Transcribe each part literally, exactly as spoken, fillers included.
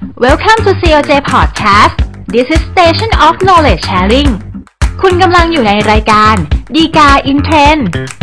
Welcome to ซี โอ เจ Podcast. This is Station of Knowledge Sharing. คุณกำลังอยู่ในรายการดีกา in Trend.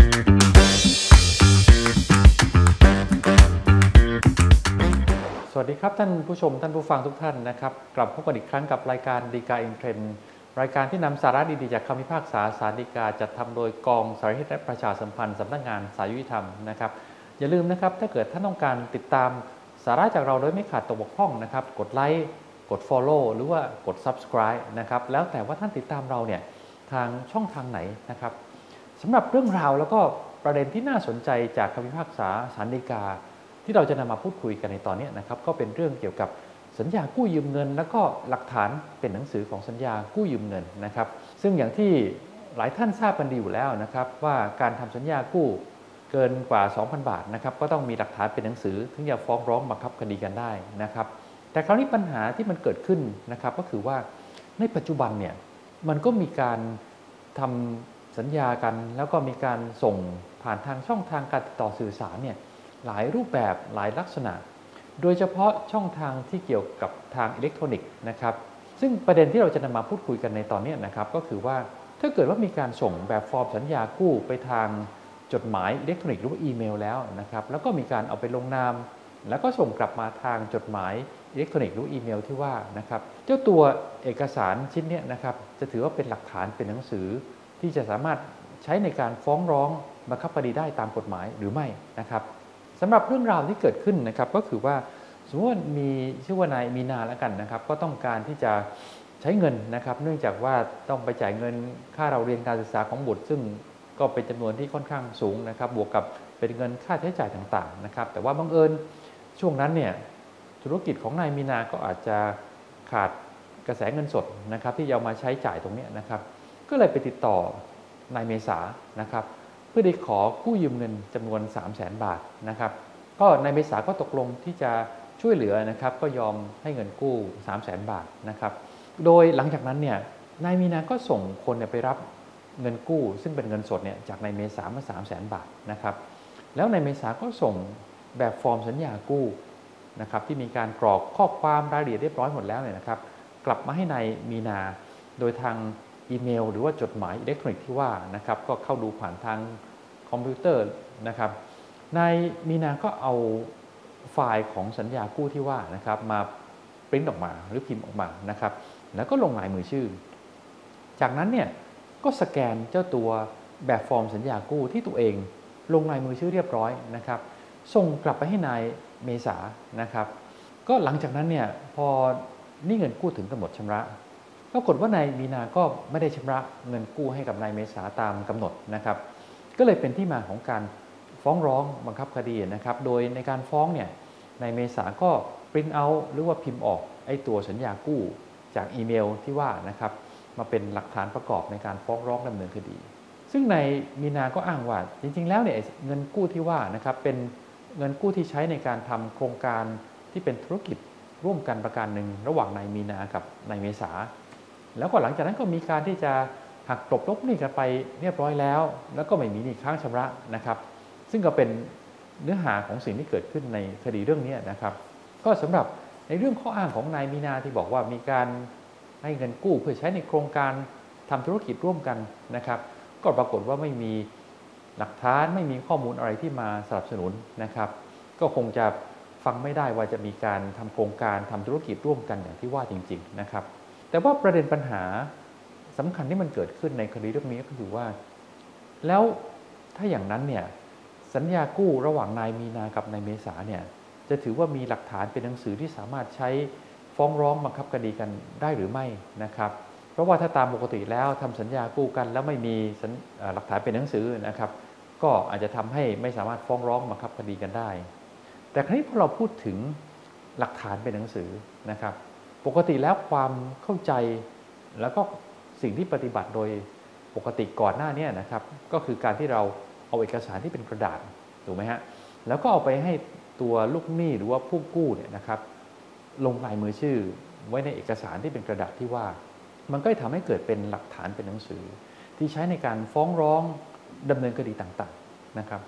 สวัสดีครับท่านผู้ชมท่านผู้ฟังทุกท่านนะครับกลับพบกันอีกครั้งกับรายการดีกา in Trend รายการที่นำสาระดีๆจากคำพิพากษาศาลฎีกาจัดทำโดยกองสารนิเทศและประชาสัมพันธ์สำนักงานศาลยุติธรรมนะครับอย่าลืมนะครับถ้าเกิดท่านต้องการติดตามสาระจากเราโดยไม่ขาดตกบกพร่องนะครับกดไลค์กด Follow หรือว่ากด Subscribe นะครับแล้วแต่ว่าท่านติดตามเราเนี่ยทางช่องทางไหนนะครับสำหรับเรื่องราวแล้วก็ประเด็นที่น่าสนใจจากคำพิพากษาศาลฎีกาที่เราจะนำมาพูดคุยกันในตอนนี้นะครับก็เป็นเรื่องเกี่ยวกับสัญญากู้ยืมเงินแล้วก็หลักฐานเป็นหนังสือของสัญญากู้ยืมเงินนะครับซึ่งอย่างที่หลายท่านทราบกันดีอยู่แล้วนะครับว่าการทำสัญญากู้เกินกว่า สองพัน บาทนะครับก็ต้องมีหลักฐานเป็นหนังสือถึงจะฟ้องร้องบังคับคดีกันได้นะครับแต่คราวนี้ปัญหาที่มันเกิดขึ้นนะครับก็คือว่าในปัจจุบันเนี่ยมันก็มีการทำสัญญากันแล้วก็มีการส่งผ่านทางช่องทางการติดต่อสื่อสารเนี่ยหลายรูปแบบหลายลักษณะโดยเฉพาะช่องทางที่เกี่ยวกับทางอิเล็กทรอนิกส์นะครับซึ่งประเด็นที่เราจะนำมาพูดคุยกันในตอนนี้นะครับก็คือว่าถ้าเกิดว่ามีการส่งแบบฟอร์มสัญญากู้ไปทางจดหมายอิเล็กทรอนิกส์หรือว่าอีเมลแล้วนะครับแล้วก็มีการเอาไปลงนามแล้วก็ส่งกลับมาทางจดหมายอิเล็กทรอนิกส์หรืออีเมลที่ว่านะครับเจ้าตัวเอกสารชิ้นนี้นะครับจะถือว่าเป็นหลักฐานเป็นหนังสือที่จะสามารถใช้ในการฟ้องร้องบังคับคดีได้ตามกฎหมายหรือไม่นะครับสำหรับเรื่องราวที่เกิดขึ้นนะครับก็คือว่าสมมติว่ามีชื่อว่านายมีนาแล้วกันนะครับก็ต้องการที่จะใช้เงินนะครับเนื่องจากว่าต้องไปจ่ายเงินค่าเราเรียนการศึกษาของบุตรซึ่งก็เป็นจำนวนที่ค่อนข้างสูงนะครับบวกกับเป็นเงินค่าใช้จ่ายต่างๆนะครับแต่ว่าบังเอิญช่วงนั้นเนี่ยธุรกิจของนายมีนาก็อาจจะขาดกระแสเงินสดนะครับที่เอามาใช้จ่ายตรงนี้นะครับก็เลยไปติดต่อนายเมษานะครับเพื่อได้ขอกู้ยืมเงินจำนวน สามแสน บาทนะครับก็นายเมษาก็ตกลงที่จะช่วยเหลือนะครับก็ยอมให้เงินกู้ สามแสน บาทนะครับโดยหลังจากนั้นเนี่ยนายมีนาก็ส่งคนไปรับเงินกู้ซึ่งเป็นเงินสดเนี่ยจากนายเมษามา สามแสน บาทนะครับแล้วนายเมษาก็ส่งแบบฟอร์มสัญญากู้นะครับที่มีการกรอกข้อความรายละเอียดเรียบร้อยหมดแล้วเนี่ยนะครับกลับมาให้นายมีนาโดยทางอีเมลหรือว่าจดหมายอิเล็กทรอนิกส์ที่ว่านะครับก็เข้าดูผ่านทางคอมพิวเตอร์นะครับนายมีนาก็เอาไฟล์ของสัญญากู้ที่ว่านะครับมาปริ้นออกมาหรือพิมพ์ออกมานะครับแล้วก็ลงลายมือชื่อจากนั้นเนี่ยก็สแกนเจ้าตัวแบบฟอร์มสัญญากู้ที่ตัวเองลงลายมือชื่อเรียบร้อยนะครับส่งกลับไปให้นายเมษานะครับก็หลังจากนั้นเนี่ยพอนี่เงินกู้ถึงกำหนดชำระปรากฏว่านายมีนาก็ไม่ได้ชำระเงินกู้ให้กับนายเมษาตามกำหนดนะครับก็เลยเป็นที่มาของการฟ้องร้องบังคับคดีนะครับโดยในการฟ้องเนี่ยนายเมษาก็ปริ้นเอาท์หรือว่าพิมพ์ออกไอ้ตัวสัญญากู้จากอีเมลที่ว่านะครับมาเป็นหลักฐานประกอบในการฟ้องร้องดำเนินคดีซึ่งนายมีนาก็อ้างว่าจริงๆแล้วเนี่ยเงินกู้ที่ว่านะครับเป็นเงินกู้ที่ใช้ในการทำโครงการที่เป็นธุรกิจร่วมกันประการหนึ่งระหว่างนายมีนากับนายเมษาแล้วก็หลังจากนั้นก็มีการที่จะหักกลบลบหนี้กันไปเรียบร้อยแล้วแล้วก็ไม่มีหนี้ค้างชำระนะครับซึ่งก็เป็นเนื้อหาของสิ่งที่เกิดขึ้นในคดีเรื่องนี้นะครับก็สำหรับในเรื่องข้ออ้างของนายมีนาที่บอกว่ามีการให้เงินกู้เพื่อใช้ในโครงการทำธุรกิจร่วมกันนะครับก็ปรากฏว่าไม่มีหลักฐานไม่มีข้อมูลอะไรที่มาสนับสนุนนะครับก็คงจะฟังไม่ได้ว่าจะมีการทำโครงการทำธุรกิจร่วมกันอย่างที่ว่าจริงๆนะครับแต่ว่าประเด็นปัญหาสำคัญที่มันเกิดขึ้นในคดีเรื่องนี้ก็คือว่าแล้วถ้าอย่างนั้นเนี่ยสัญญากู้ระหว่างนายมีนากับนายเมษาเนี่ยจะถือว่ามีหลักฐานเป็นหนังสือที่สามารถใช้ฟ้องร้องบังคับคดีกันได้หรือไม่นะครับเพราะว่าถ้าตามปกติแล้วทำสัญญากู้กันแล้วไม่มีหลักฐานเป็นหนังสือนะครับก็อาจจะทำให้ไม่สามารถฟ้องร้องบังคับคดีกันได้แต่คราวนี้พอเราพูดถึงหลักฐานเป็นหนังสือนะครับปกติแล้วความเข้าใจแล้วก็สิ่งที่ปฏิบัติโดยปกติก่อนหน้านี้นะครับก็คือการที่เราเอาเอกสารที่เป็นกระดาษถูกไหมฮะแล้วก็เอาไปให้ตัวลูกหนี้หรือว่าผู้กู้เนี่ยนะครับลงลายมือชื่อไว้ในเอกสารที่เป็นกระดาษที่ว่ามันก็จะทำให้เกิดเป็นหลักฐานเป็นหนังสือที่ใช้ในการฟ้องร้องดำเนินคดีต่างๆนะครับ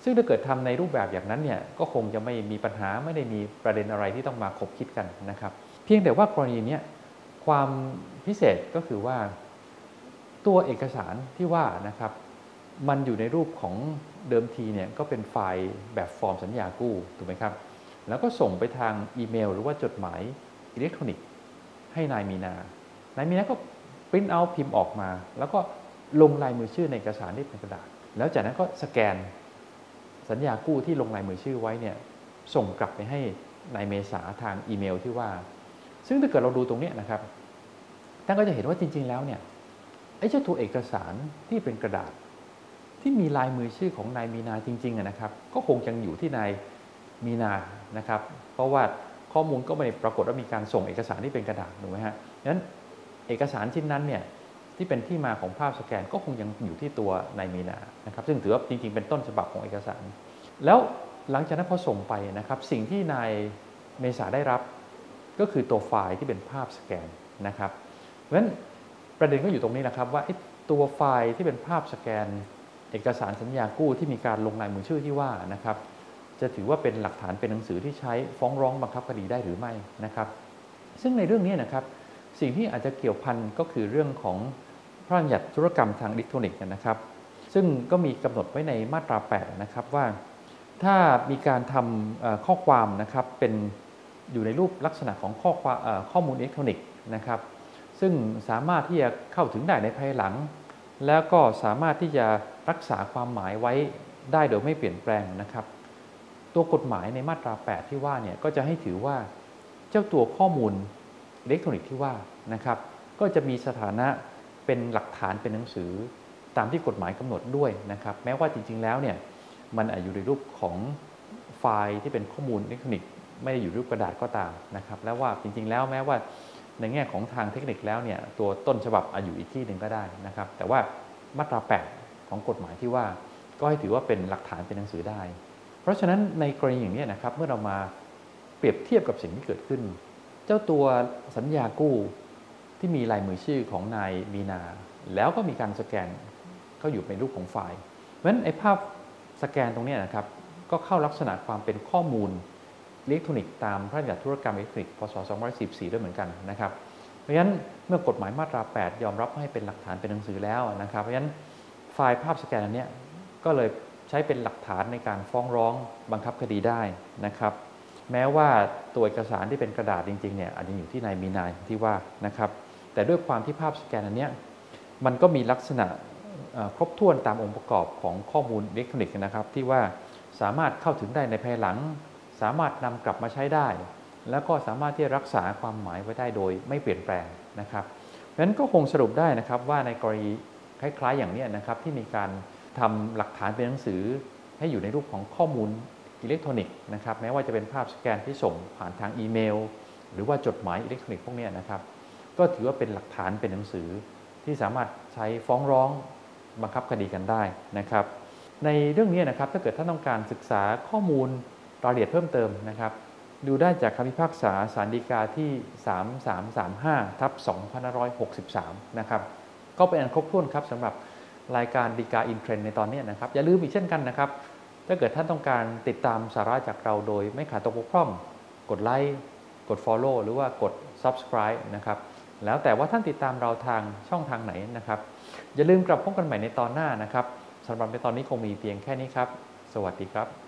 ซึ่งถ้าเกิดทำในรูปแบบอย่างนั้นเนี่ยก็คงจะไม่มีปัญหาไม่ได้มีประเด็นอะไรที่ต้องมาขบคิดกันนะครับเพียงแต่ว่ากรณีนี้ความพิเศษก็คือว่าตัวเอกสารที่ว่านะครับมันอยู่ในรูปของเดิมทีเนี่ยก็เป็นไฟล์แบบฟอร์มสัญญากู้ถูกไหมครับแล้วก็ส่งไปทางอีเมลหรือว่าจดหมายอิเล็กทรอนิกส์ให้นายมีนานายมีนาก็ปริ้นเอาพิมพ์ออกมาแล้วก็ลงลายมือชื่อในเอกสารที่เป็นกระดาษแล้วจากนั้นก็สแกนสัญญากู้ที่ลงลายมือชื่อไว้เนี่ยส่งกลับไปให้นายเมษาทางอีเมลที่ว่าซึ่งถ้าเกิดเราดูตรงนี้นะครับท่านก็จะเห็นว่าจริงๆแล้วเนี่ยไอ้เจ้าตัวเอกสารที่เป็นกระดาษที่มีลายมือชื่อของนายมีนาจริงๆนะครับก็คงยังอยู่ที่นายมีนานะครับเพราะว่าข้อมูลก็ไม่ได้ปรากฏว่ามีการส่งเอกสารที่เป็นกระดาษถูกไหมฮะงั้นเอกสารชิ้นนั้นเนี่ยที่เป็นที่มาของภาพสแกนก็คงยังอยู่ที่ตัวนายมีนานะครับซึ่งถือว่าจริงๆเป็นต้นฉบับของเอกสารแล้วหลังจากนั้นพอส่งไปนะครับสิ่งที่นายเมษาได้รับก็คือตัวไฟล์ที่เป็นภาพสแกนนะครับเพราะฉะนั้นประเด็นก็อยู่ตรงนี้นะครับว่าตัวไฟล์ที่เป็นภาพสแกนเอกสารสัญญากู้ที่มีการลงลายมือชื่อที่ว่านะครับจะถือว่าเป็นหลักฐานเป็นหนังสือที่ใช้ฟ้องร้องบังคับคดีได้หรือไม่นะครับซึ่งในเรื่องนี้นะครับสิ่งที่อาจจะเกี่ยวพันก็คือเรื่องของพระราชบัญญัติธุรกรรมทางอิเล็กทรอนิกส์นะครับซึ่งก็มีกำหนดไว้ในมาตราแปดนะครับว่าถ้ามีการทำข้อความนะครับเป็นอยู่ในรูปลักษณะของข้อความข้อมูลอิเล็กทรอนิกส์นะครับซึ่งสามารถที่จะเข้าถึงได้ในภายหลังแล้วก็สามารถที่จะรักษาความหมายไว้ได้โดยไม่เปลี่ยนแปลงนะครับตัวกฎหมายในมาตราแปดที่ว่าเนี่ยก็จะให้ถือว่าเจ้าตัวข้อมูลอิเล็กทรอนิกส์ที่ว่านะครับก็จะมีสถานะเป็นหลักฐานเป็นหนังสือตามที่กฎหมายกำหนดด้วยนะครับแม้ว่าจริงๆแล้วเนี่ยมันอยู่ในรูปของไฟล์ที่เป็นข้อมูลอิเล็กทรอนิกส์ไม่ได้อยู่รูปกระดาษก็ตามนะครับแล้วว่าจริงๆแล้วแม้ว่าในแง่ของทางเทคนิคแล้วเนี่ยตัวต้นฉบับอยู่อีกที่หนึ่งก็ได้นะครับแต่ว่ามาตราแปดของกฎหมายที่ว่าก็ให้ถือว่าเป็นหลักฐานเป็นหนังสือได้เพราะฉะนั้นในกรณีอย่างนี้นะครับเมื่อเรามาเปรียบเทียบกับสิ่งที่เกิดขึ้นเจ้าตัวสัญญากู้ที่มีลายมือชื่อของนายมีนาแล้วก็มีการสแกนก็อยู่ในรูปของไฟล์เพราะฉะนั้นไอ้ภาพสแกนตรงนี้นะครับก็เข้าลักษณะความเป็นข้อมูลอิเล็กทรอนิกส์ตามพระราชบัญญัติธุรกรรมอิเล็กทรอนิกส์พ.ศ. สองพันห้าร้อยสี่สิบสี่ด้วยเหมือนกันนะครับเพราะฉะนั้นเมื่อกฎหมายมาตราแปดยอมรับให้เป็นหลักฐานเป็นหนังสือแล้วนะครับเพราะฉะนั้นไฟล์ภาพสแกนอันนี้ก็เลยใช้เป็นหลักฐานในการฟ้องร้องบังคับคดีได้นะครับแม้ว่าตัวเอกสารที่เป็นกระดาษจริงๆเนี่ยอาจจะอยู่ที่นายมีนาที่ว่านะครับแต่ด้วยความที่ภาพสแกนอันนี้มันก็มีลักษณะครบถ้วนตามองค์ประกอบของข้อมูลอิเล็กทรอนิกส์นะครับที่ว่าสามารถเข้าถึงได้ในภายหลังสามารถนำกลับมาใช้ได้แล้วก็สามารถที่จะรักษาความหมายไว้ได้โดยไม่เปลี่ยนแปลงนะครับเพราะฉะนั้นก็คงสรุปได้นะครับว่าในกรณีคล้ายๆอย่างนี้นะครับที่มีการทำหลักฐานเป็นหนังสือให้อยู่ในรูปของข้อมูลอิเล็กทรอนิกส์นะครับแม้ว่าจะเป็นภาพสแกนที่ส่งผ่านทางอีเมลหรือว่าจดหมายอิเล็กทรอนิกส์พวกนี้นะครับก็ถือว่าเป็นหลักฐานเป็นหนังสือที่สามารถใช้ฟ้องร้องบังคับคดีกันได้นะครับในเรื่องนี้นะครับถ้าเกิดท่านต้องการศึกษาข้อมูลรายละเอียดเพิ่มเติมนะครับดูได้จากคำพิพากษาศาลฎีกาที่สามพันสามร้อยสามสิบห้า ทับ สองพันห้าร้อยหกสิบสามนะครับก็เป็นอันครบถ้วนครับสำหรับรายการฎีกาอินเทรนด์ในตอนนี้นะครับอย่าลืมอีกเช่นกันนะครับถ้าเกิดท่านต้องการติดตามสาระจากเราโดยไม่ขาดตกบกพร่องกดไลค์กด Follow หรือว่ากด Subscribe นะครับแล้วแต่ว่าท่านติดตามเราทางช่องทางไหนนะครับอย่าลืมกลับพบกันใหม่ในตอนหน้านะครับสำหรับในตอนนี้คงมีเพียงแค่นี้ครับสวัสดีครับ